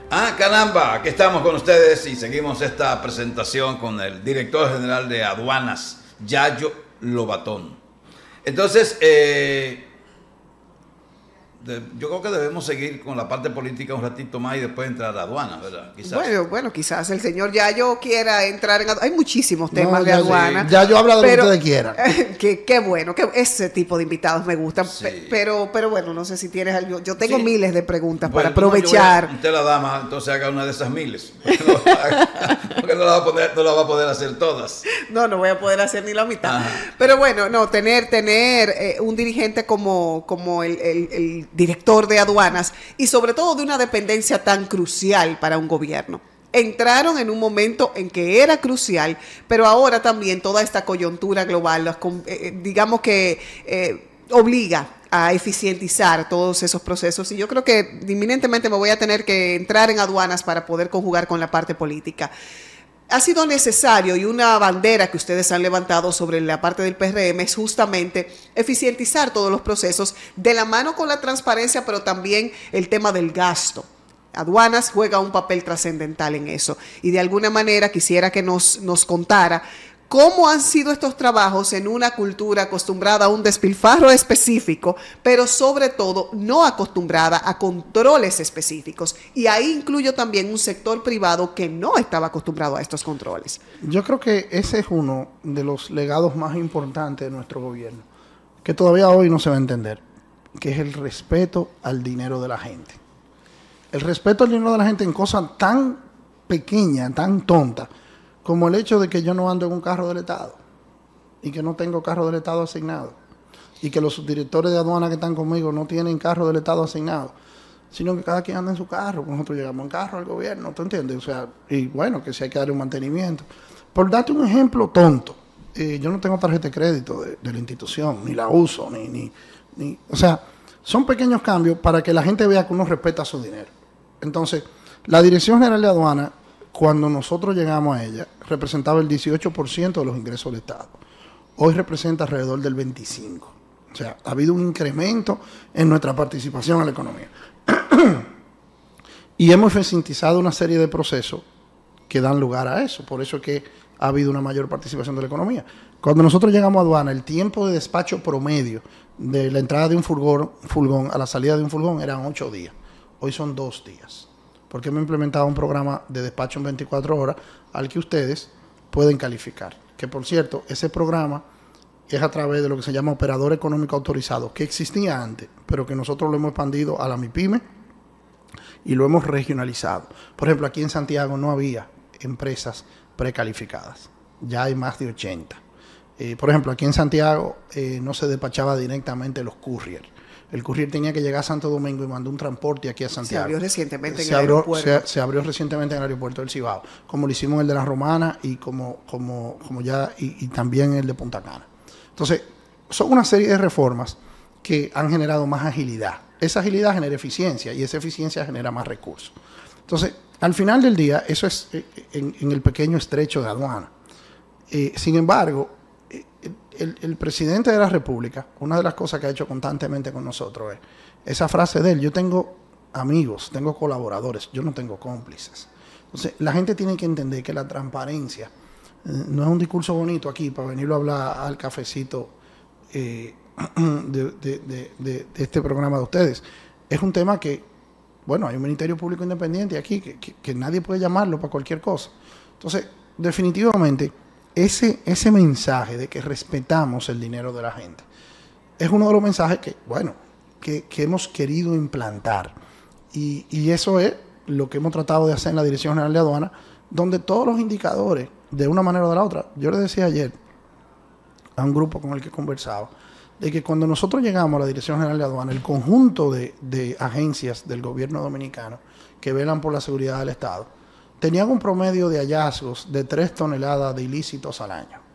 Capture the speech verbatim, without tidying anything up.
Ah, caramba, aquí estamos con ustedes y seguimos esta presentación con el director general de aduanas, Yayo Lobatón. Entonces, eh, de, yo creo que debemos seguir con la parte política un ratito más y después entrar a aduanas, ¿verdad? Quizás. Bueno, bueno, quizás el señor Yayo quiera entrar en... Hay muchísimos temas No, de ya, aduana. sí. Yayo habla de pero, lo que ustedes quieran. que, qué bueno, que ese tipo de invitados me gustan. Sí. Pe- Pero, pero bueno, no sé si tienes algo. Yo tengo Sí. miles de preguntas Bueno, para aprovechar. No, usted la dama, entonces haga una de esas miles. Porque no la va a poder, no la va a poder hacer todas. No, no voy a poder hacer ni la mitad. Ajá. Pero bueno, no, tener, tener eh, un dirigente como, como el, el, el director de aduanas y sobre todo de una dependencia tan crucial para un gobierno. Entraron en un momento en que era crucial, pero ahora también toda esta coyuntura global, las, eh, digamos que eh, obliga a eficientizar todos esos procesos y yo creo que inminentemente me voy a tener que entrar en aduanas para poder conjugar con la parte política. Ha sido necesario y una bandera que ustedes han levantado sobre la parte del P R M es justamente eficientizar todos los procesos de la mano con la transparencia, pero también el tema del gasto. Aduanas juega un papel trascendental en eso y de alguna manera quisiera que nos, nos contara cómo han sido estos trabajos en una cultura acostumbrada a un despilfarro específico, pero sobre todo no acostumbrada a controles específicos. Y ahí incluyo también un sector privado que no estaba acostumbrado a estos controles. Yo creo que ese es uno de los legados más importantes de nuestro gobierno, que todavía hoy no se va a entender, que es el respeto al dinero de la gente. El respeto al dinero de la gente en cosas tan pequeñas, tan tontas, como el hecho de que yo no ando en un carro del Estado y que no tengo carro del Estado asignado y que los subdirectores de aduana que están conmigo no tienen carro del Estado asignado, sino que cada quien anda en su carro. Nosotros llegamos en carro al gobierno, ¿tú entiendes? O sea, y bueno, que si hay que darle un mantenimiento. Por darte un ejemplo tonto, eh, yo no tengo tarjeta de crédito de, de la institución, ni la uso, ni, ni, ni... O sea, son pequeños cambios para que la gente vea que uno respeta su dinero. Entonces, la Dirección General de Aduana, cuando nosotros llegamos a ella, representaba el dieciocho por ciento de los ingresos del Estado. Hoy representa alrededor del veinticinco por ciento. O sea, ha habido un incremento en nuestra participación en la economía. Y hemos eficientizado una serie de procesos que dan lugar a eso. Por eso es que ha habido una mayor participación de la economía. Cuando nosotros llegamos a aduana, el tiempo de despacho promedio de la entrada de un furgón, furgón a la salida de un furgón eran ocho días. Hoy son dos días. Porque hemos implementado un programa de despacho en veinticuatro horas al que ustedes pueden calificar. Que por cierto, ese programa es a través de lo que se llama operador económico autorizado, que existía antes, pero que nosotros lo hemos expandido a la MIPYME y lo hemos regionalizado. Por ejemplo, aquí en Santiago no había empresas precalificadas. Ya hay más de ochenta. Eh, por ejemplo, aquí en Santiago eh, no se despachaba directamente los courier. El courier tenía que llegar a Santo Domingo y mandó un transporte aquí a Santiago. Se abrió recientemente en se el abrió, aeropuerto. Se, se abrió recientemente en el aeropuerto del Cibao, como lo hicimos en el de la Romana y como, como, como ya y, y también en el de Punta Cana. Entonces, son una serie de reformas que han generado más agilidad. Esa agilidad genera eficiencia y esa eficiencia genera más recursos. Entonces, al final del día, eso es eh, en, en el pequeño estrecho de aduana. Eh, sin embargo, El, el presidente de la República, una de las cosas que ha hecho constantemente con nosotros es esa frase de él: yo tengo amigos, tengo colaboradores, yo no tengo cómplices. Entonces, la gente tiene que entender que la transparencia eh, no es un discurso bonito aquí para venirlo a hablar al cafecito eh, de, de, de, de, de este programa de ustedes. Es un tema que, bueno, hay un Ministerio Público Independiente aquí que, que, que nadie puede llamarlo para cualquier cosa. Entonces, definitivamente, Ese, ese mensaje de que respetamos el dinero de la gente es uno de los mensajes que, bueno, que, que hemos querido implantar. Y, y eso es lo que hemos tratado de hacer en la Dirección General de Aduana, donde todos los indicadores, de una manera o de la otra, yo le decía ayer a un grupo con el que conversaba, de que cuando nosotros llegamos a la Dirección General de Aduana, el conjunto de, de agencias del gobierno dominicano que velan por la seguridad del Estado, tenían un promedio de hallazgos de tres toneladas de ilícitos al año.